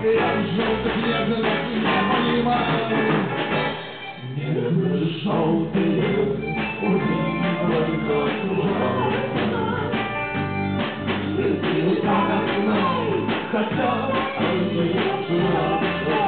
Я желтых нежных не понимаю. Небо желтые, убивай как ужасно. Если так знай, хотя они ужасно.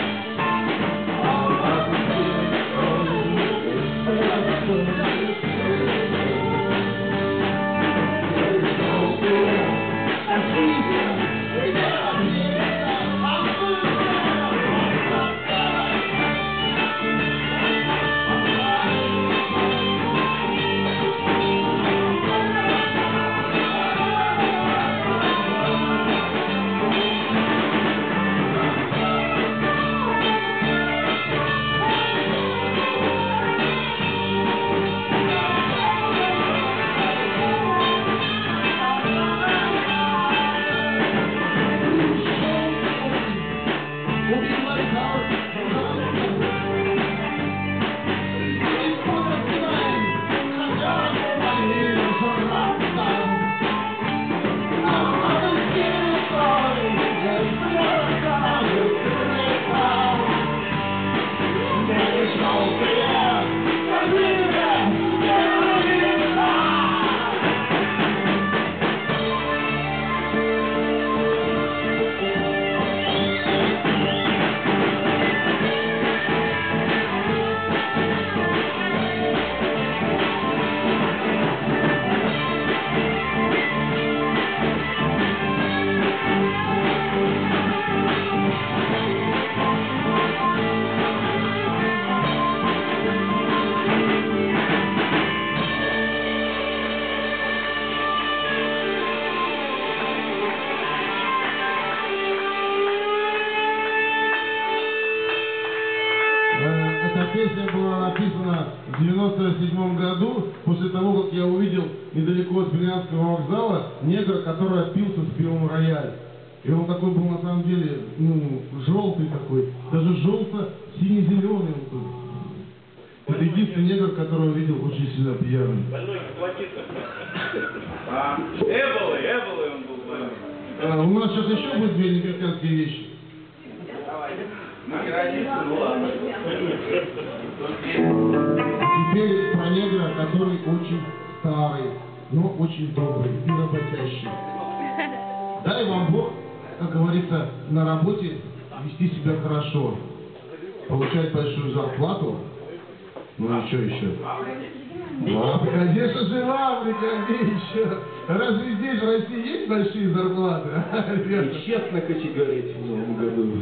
Песня была написана в 1997 году, после того, как я увидел недалеко от Брянского вокзала негра, который опился с пивом «Рояль». И он такой был на самом деле, желтый такой, даже желто-сине-зеленый он был. Это единственный негр, которого я видел очень сильно пьяным. Больной кислотится. Эболой он был больной. У нас сейчас еще будет две негритянские вещи. Теперь про негра, который очень старый, но очень добрый и работящий. Дай вам Бог, как говорится, на работе вести себя хорошо, получать большую зарплату, ну и что еще? В Африке, конечно же, в Африке еще. Разве здесь, в России, есть большие зарплаты? Честно кочегарить в новом году.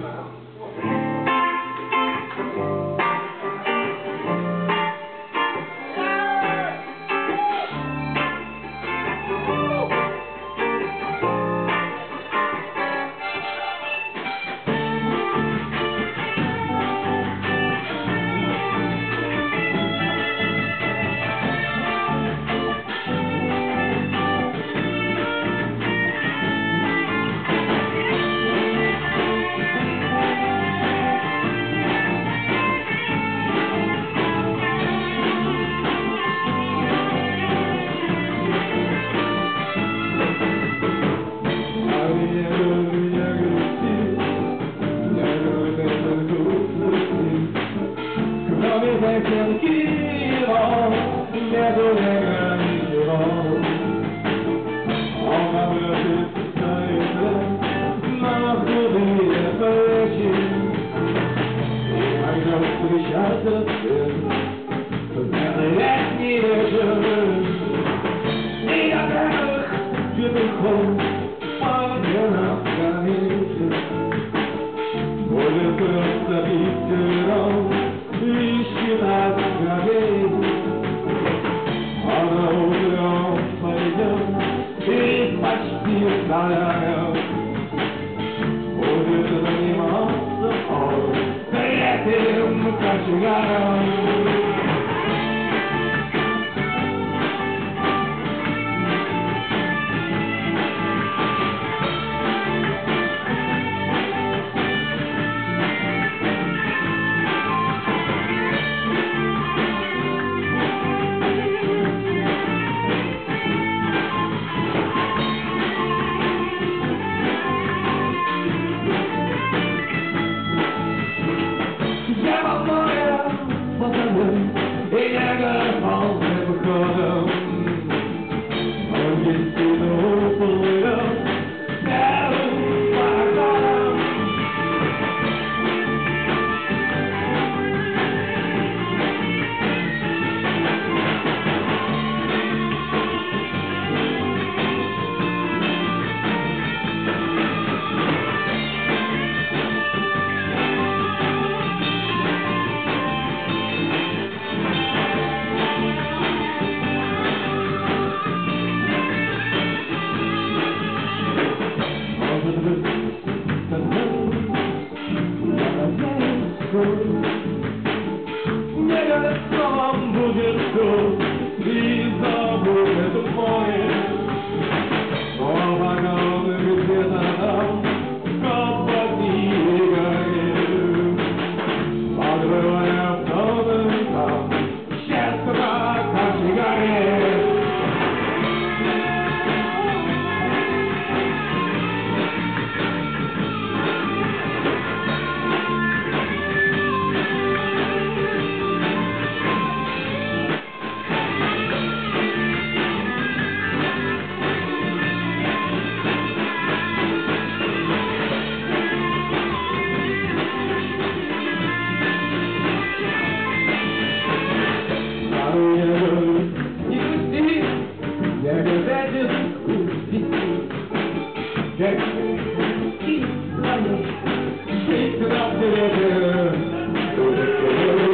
Жить на свете,